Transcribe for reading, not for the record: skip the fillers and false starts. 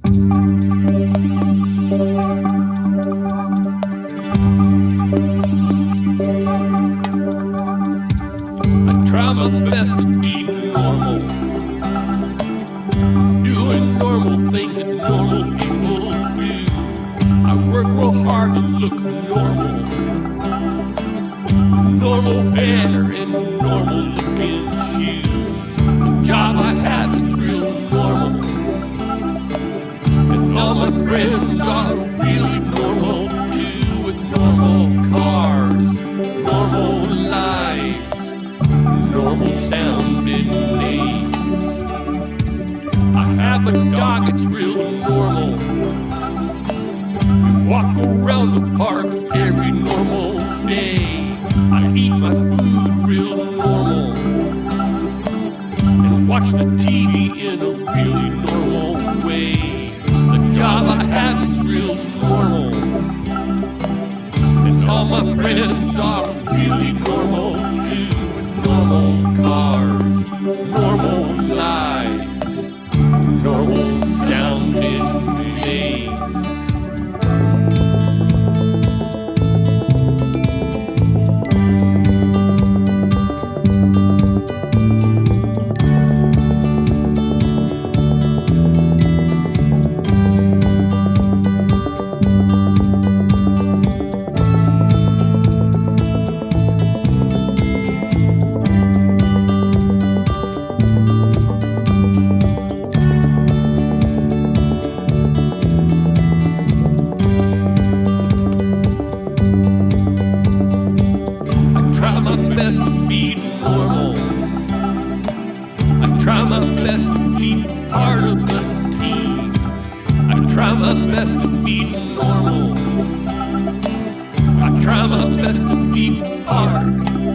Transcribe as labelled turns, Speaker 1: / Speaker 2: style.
Speaker 1: Try my best to be normal, doing normal things that normal people do. I work real hard to look normal, normal hair and normal looking shoes. The job I have is real normal, and all my friends are really normal too, with normal cars, normal lives, normal sounding names. I have a dog that's real normal. We walk around the park every normal day. I eat my food real normal and watch the TV in a really normal way. The job I have is real normal, and all my friends are really normal too. Normal cars, normal lives, normal sounding names. Best to be normal. I try my best to be part of the team. I try my best to be normal. I try my best to be part